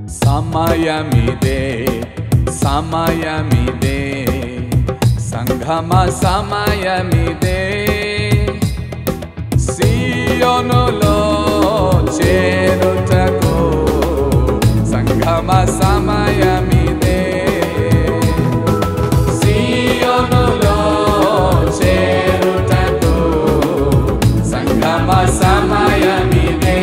సమయమిదే సమయమిదే సంఘమ సమయమిదే సియోనులో చేరుటకు సంఘమ సమయమిదే సియోనులో చేరుటకు సంఘమ సమయమిదే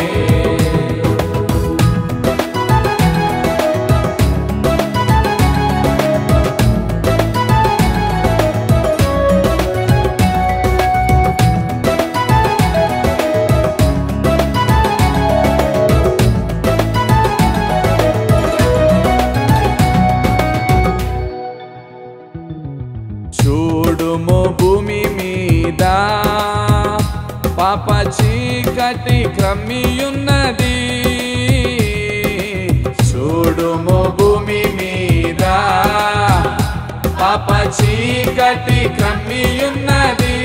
చూడుము భూమి మీద పాప చీకటి క్రమ్మియున్నది చూడుము భూమి మీద పాప చీకటి క్రమ్మియున్నది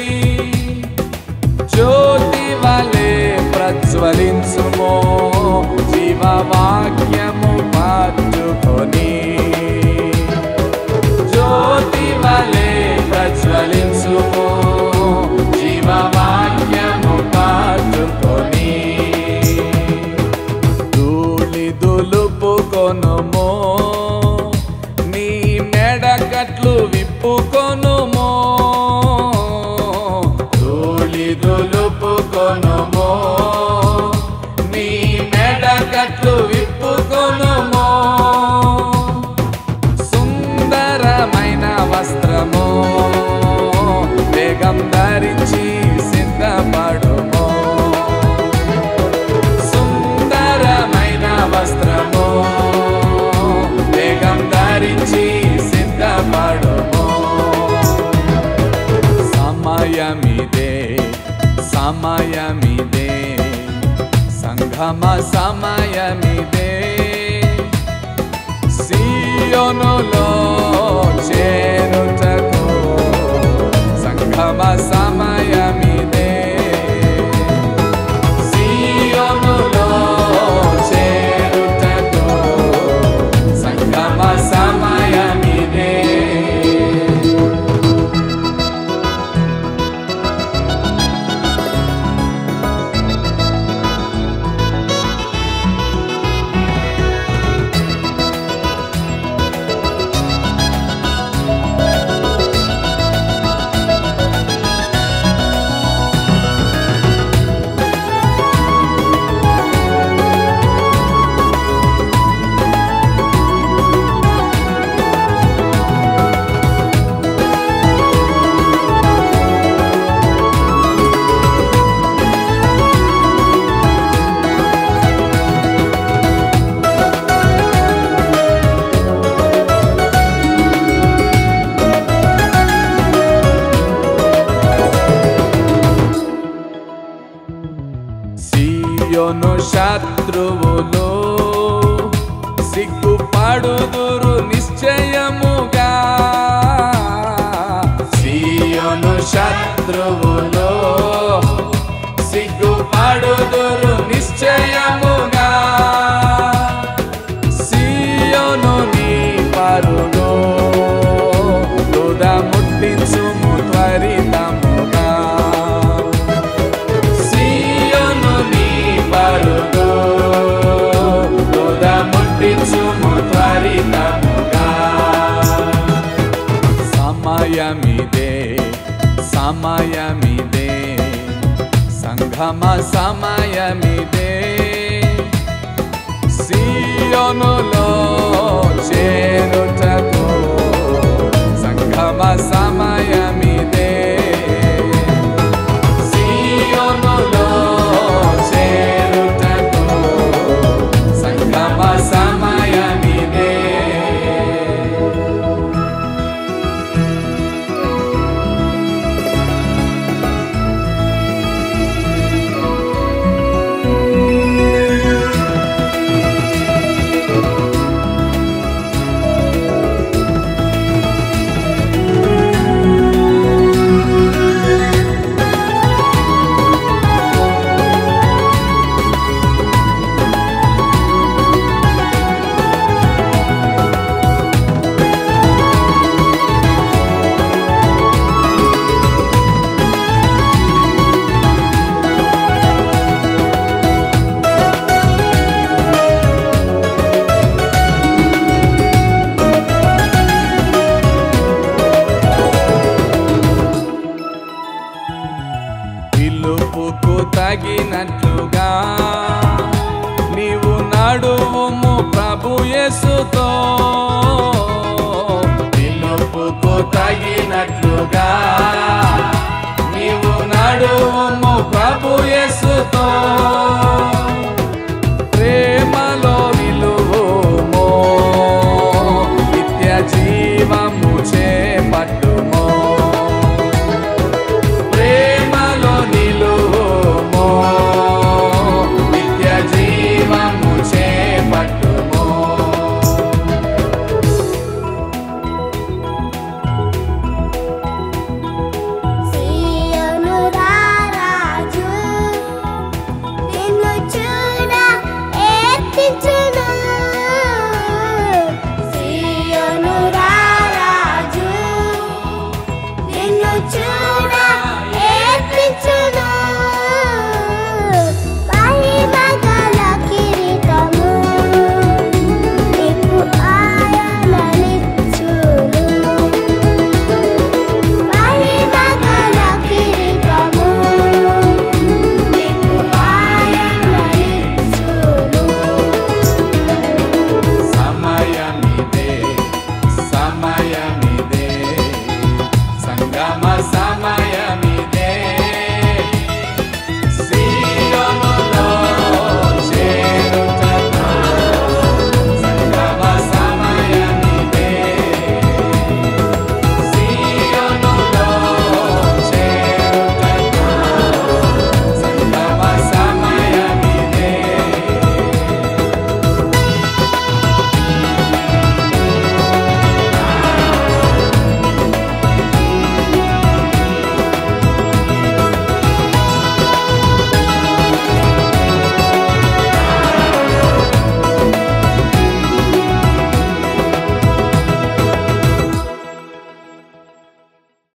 జ్యోతి వలె ప్రజ్వలించుమో జీవవాక్యము పట్టుకొని జ్యోతి వలె ప్రజ్వలించుమో జీవవాక్యము పట్టుకొని ధూళి దులుపుకొనుమో నీ మెడకట్లు విప్పుకొనుమో ధూళి దులుపుకొనుమో నీ మెడకట్లు విప్పుకొనుమో వస్త్రము వేగం ధరించి సిద్ధపడుమో సుందరమైన వస్త్రము వేగం ధరించి సిద్ధపడుమో సమయమిదే సమయమిదే సంఘమ సమయమిదే సియోనులో చేరుటకు సంఘమ సమయమిదే సియోనులో చేరుటకు సంఘమ సమయమిదే సియోను శత్రువులు సిగ్గుపడుదురు నిశ్చయముగా సియోను శత్రువులు సిగ్గుపడుదురు నిశ్చయముగా సియోను నీ పరుగు తుద ముట్టించుము త్వరితముగా సమయమిదే సమయమిదే సంఘమ సమయమిదే సియోనులో చేరుటకు సంఘమ సమయమిదే సియోనులో చేరుటకు సంఘమ సమయమిదే నడువుము ప్రభు యేసుతో, పిలుపుకు తగినట్లు